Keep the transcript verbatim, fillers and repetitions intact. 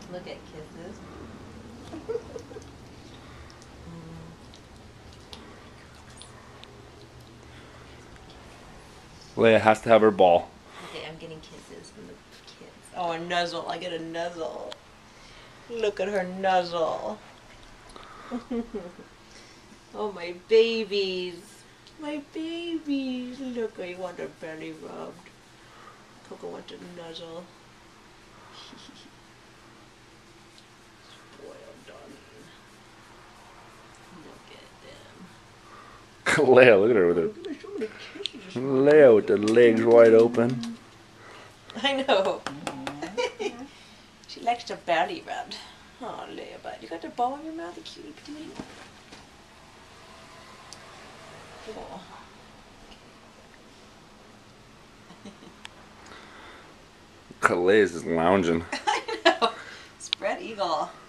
Look at kisses. Leia has to have her ball. Okay, I'm getting kisses from the kids. Oh, a nuzzle. I get a nuzzle. Look at her nuzzle. Oh, my babies. My babies. Look, I want her belly rubbed. Coco wants a nuzzle. Spoiled darling. Look at them. Leia, look at her with her. Leia with the legs wide open. I know. She likes to belly rub. Oh, Leia, bud. You got the ball in your mouth, a cutie patootie? Oh. Leia's just lounging. I know. Spread eagle.